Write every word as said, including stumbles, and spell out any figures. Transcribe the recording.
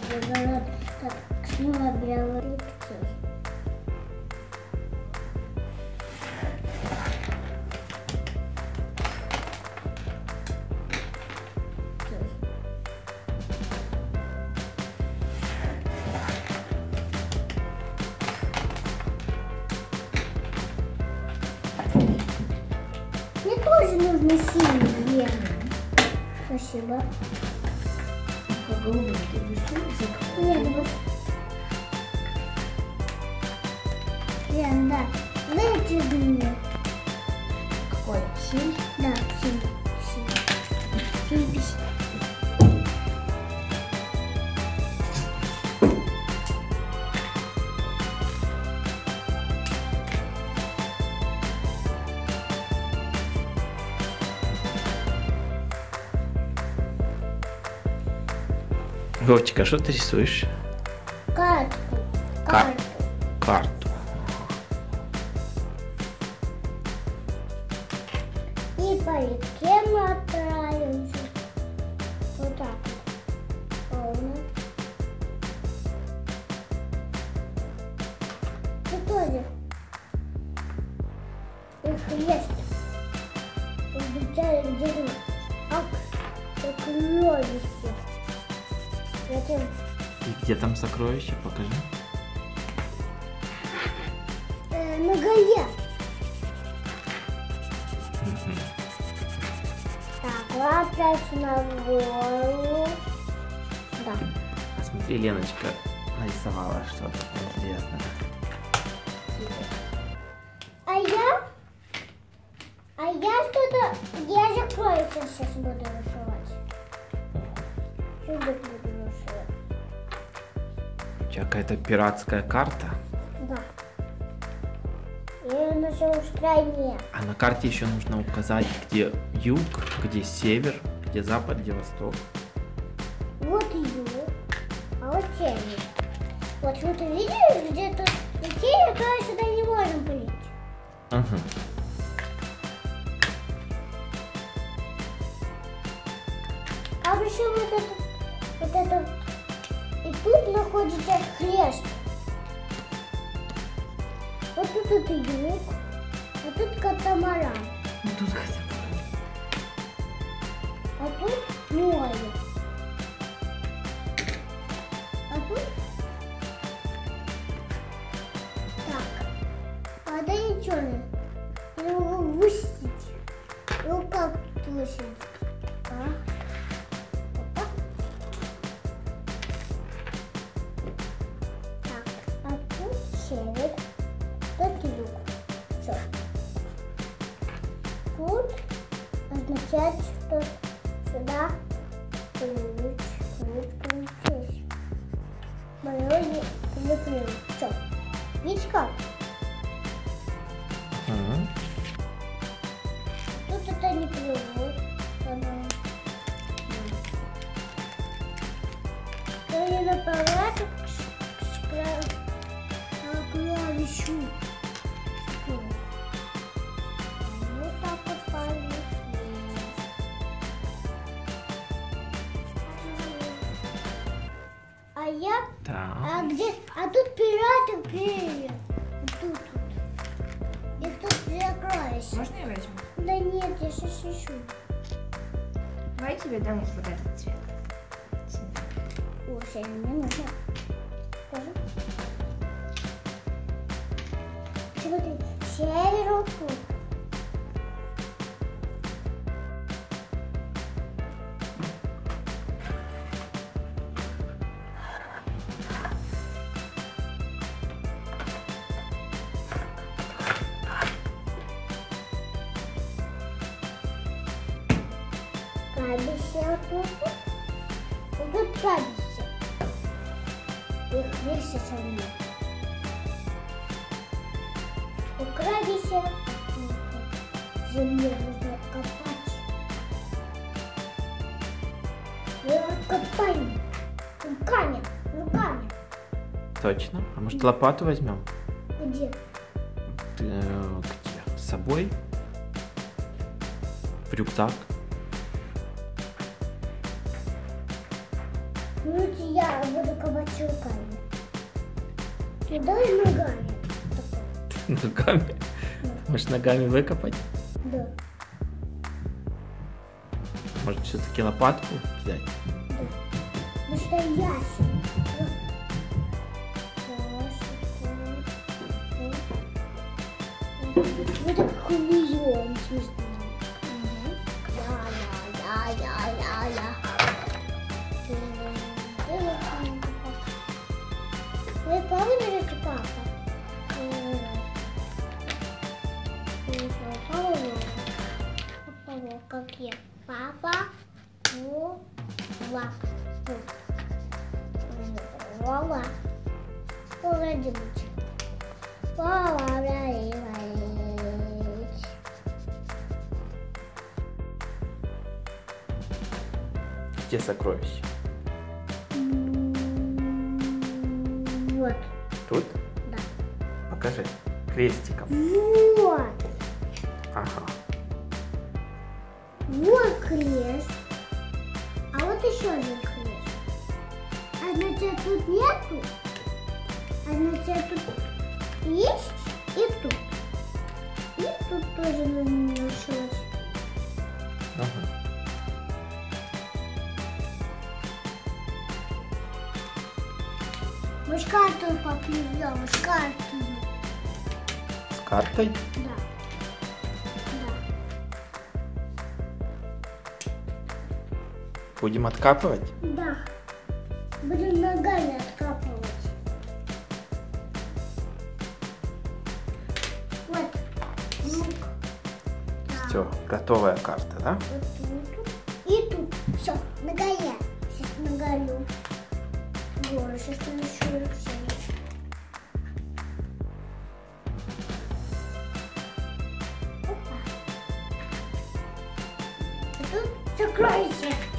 пригород, так сняла белую лекцию. Мне тоже нужно синий веном. Спасибо. Как голубой ты рисуешь? Нет, вот. Лен, да. Дайте мне. Какой? Синий? Да, синий. Синий. Синий. Вовчик, а что ты рисуешь? Карту. Кар- Карту. Карту. И по реке мы отправимся. Вот так вот. Ровно. Ты тоже. Их есть. Изучали где-то. Ак, как ловище. Затем И где там сокровище? Покажи. э, на горе. Мгм. Так, лапать на гору. Да. А смотри, Леночка нарисовала что-то интересное. А я? А я что-то... Я же кролика сейчас буду рисовать. Чудо буду рисовать. У тебя какая-то пиратская карта. Да. Я ее нашел в стране. А на карте еще нужно указать, где юг, где север, где запад, где восток. Вот юг, а вот север. Вот вы видели, где тут север, то сюда не можем полететь. Угу. А причем вот это, вот это, и тут находится хрест. Вот тут это юг, а тут катамаран, Ну тут хотя бы. а тут море. А тут так, а да ничего не. Я могу выпустить. Ну как выпустить? А? Опа. Так, а тут север, тут юг. Все. Тут означает, что сюда ключ, ключ, ключ. Мое не ключ. Все. Видишь как? Угу. Тут это не плывет. Я не направляю к клавишу. Вот так вот полетели. А я... Так. А где? А тут пираты пели. Тут, тут. И тут закроешься. Можно я возьму? Да нет, я сейчас ищу. Давай я тебе дам вот этот цвет. О, сейчас мне нужно. Скажи. Смотри, север вот тут. Кабище вот тут. Вот тут кабище. Их вместе со мной. У кабище земле нужно копать. Мы его копаем. Руками, руками. Точно? А может лопату возьмем? Где? Ты, э, где? С собой? В рюкзак? Ну, я буду копать руками. Ну, давай ногами. Ногами? Можешь ногами выкопать? Да. Может, все-таки лопатку взять? Да. Потому что ясень. Вот как умеем, смешно. Я-я-я-я-я-я. Вы помните, папа? Папа, как я? Папа, Вова, Вова, Владимирович, Вова, Владимирович. Где сокровища? Вот. Тут? Да. Покажи. Крестиком. Вот. Ага. Вот крест. А вот еще один крест. А значит, тут нету. А значит, тут есть и тут. И тут тоже нашлось. Ага. Мы с картой попьем, с картой. С картой? Да. Будем откапывать? Да. Будем ногами откапывать. Вот. Лук. Да. Все, готовая карта, да? Вот тут. И тут. Все, на горе. Сейчас на горю. Горы, сейчас еще все. Опа. А тут сокровище.